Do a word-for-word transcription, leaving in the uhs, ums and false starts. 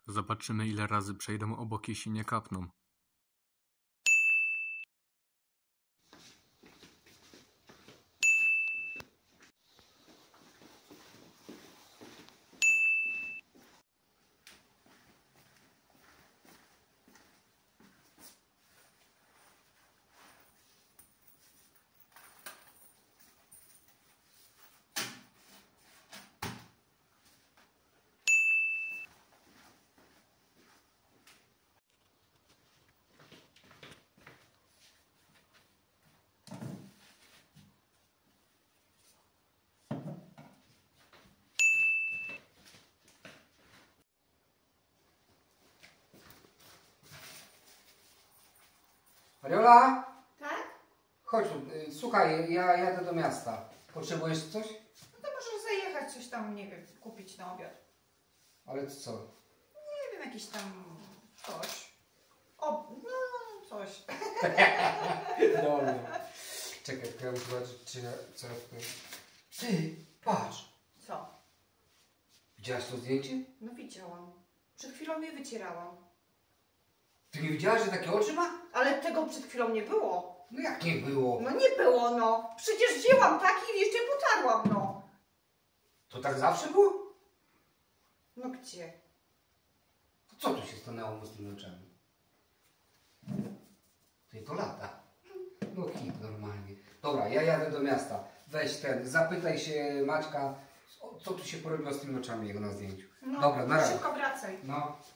Zobaczymy, ile razy przejdą obok, jeśli nie kapną. Mariola? Tak? Chodź tu. Y, Słuchaj, ja jadę do miasta. Potrzebujesz coś? No to możesz zajechać coś tam, nie wiem, kupić na obiad. Ale co? Nie wiem, jakiś tam coś. O, no coś. Dobra. Czekaj, tylko ja muszę zobaczyć, czy ja, co ja tutaj... Ty, patrz. Co? Widziałaś to zdjęcie? No widziałam. Przed chwilą je wycierałam. Ty nie widziałaś, że takie oczy ma? Ale tego przed chwilą nie było. No jak nie było? No nie było, no. Przecież wzięłam taki i jeszcze potarłam, no. To tak zawsze było? No gdzie? To co tu się stanęło mu z tymi oczami? Ty, to lata. No hit normalnie. Dobra, ja jadę do miasta. Weź ten, zapytaj się Maćka, o, co tu się porobiło z tymi oczami jego na zdjęciu. No, Dobra, na razie. szybko wracaj. No.